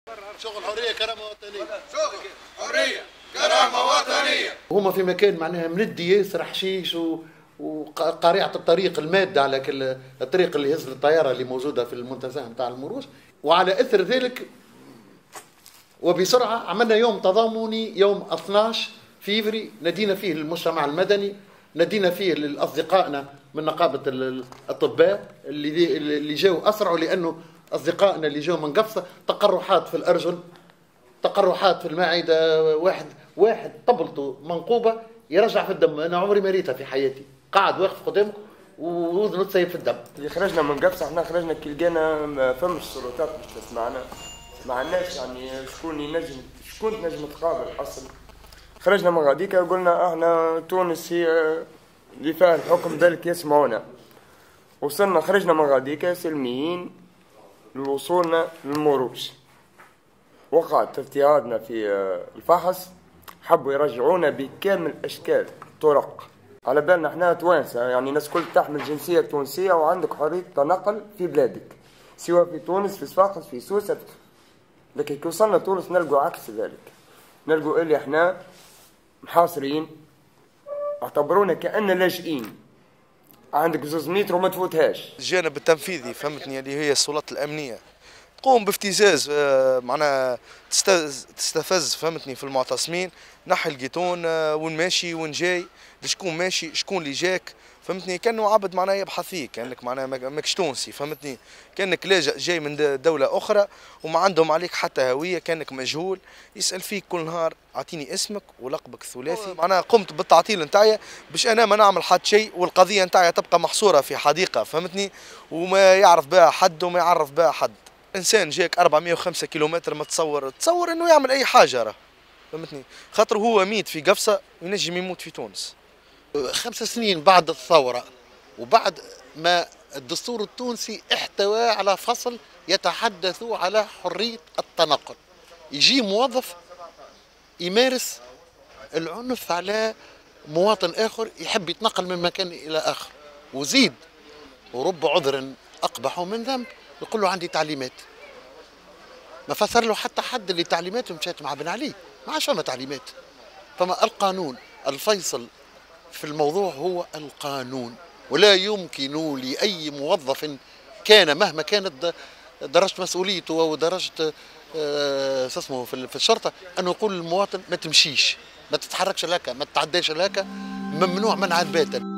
شغل حريه كرامه وطنيه. شغل حريه كرامه وطنيه. هما في مكان معناها مندي ياسر حشيش وقارعة الطريق المادة على كل الطريق اللي يهز الطيارة اللي موجودة في المنتزه نتاع المروج. وعلى إثر ذلك وبسرعة عملنا يوم تضامني يوم 12 فيفري ندينا فيه للمجتمع المدني، ندينا فيه لأصدقائنا من نقابة الأطباء اللي جاوا أسرعوا، لأنه أصدقائنا اللي جاوا من قفصة تقرحات في الأرجل، تقرحات في المعدة، واحد طبلته منقوبة يرجع في الدم. أنا عمري ما ريتها في حياتي، قاعد واقف قدامك ووزنه تسيب في الدم. اللي خرجنا من قفصة احنا خرجنا كي لقينا ما فمش سلطات باش تسمعنا، ما عندناش يعني شكون تنجم تقابل اصلا. خرجنا من غاديكا وقلنا احنا تونس هي اللي فيها الحكم ذلك يسمعونا. وصلنا خرجنا من غاديكا سلميين لوصولنا للمروج. وقعت اضطهادنا في الفحص، حبوا يرجعونا بكامل اشكال طرق، على بالنا احنا توانسه يعني الناس كل تحمل جنسيه تونسيه وعندك حريه تنقل في بلادك، سواء في تونس في صفاقس في سوسه. لكن كي وصلنا تونس نلقوا عكس ذلك، نلقوا اللي احنا محاصرين، اعتبرونا كأننا لاجئين، عندك 200 متر وما تفوتهاش. الجانب التنفيذي فهمتني اللي هي السلطات الامنيه تقوم بافتزاز، معناها تستفز فهمتني في المعتصمين، نحي الجيتون وين ماشي وين جاي، شكون ماشي شكون اللي جاك، فهمتني كانه عبد معناها يبحث فيك، كانك معناها ماكش تونسي، فهمتني كانك لاجئ جاي من دوله اخرى وما عندهم عليك حتى هويه، كانك مجهول، يسال فيك كل نهار اعطيني اسمك ولقبك الثلاثي. معناها قمت بالتعطيل نتاعي باش انا ما نعمل حد شيء، والقضيه نتاعي تبقى محصوره في حديقه فهمتني، وما يعرف بها حد وما يعرف بها حد. انسان جاك 405 كيلومتر، ما تصور انه يعمل اي حاجه راه فهمتني، خاطر هو ميت في قفصه وينجم يموت في تونس. 5 سنين بعد الثوره وبعد ما الدستور التونسي احتوى على فصل يتحدث على حريه التنقل، يجي موظف يمارس العنف على مواطن اخر يحب يتنقل من مكان الى اخر، وزيد ورب عذر اقبح من ذنب يقول له عندي تعليمات. ما فسر له حتى حد اللي تعليماته مشات مع بن علي، ما عادش فما تعليمات. فما القانون الفيصل في الموضوع هو القانون، ولا يمكن لأي موظف كان مهما كانت درجة مسؤوليته ودرجة اسمه في الشرطة أنه يقول للمواطن ما تمشيش، ما تتحركش لك، ما تتعداش لك، ممنوع منعا باتا.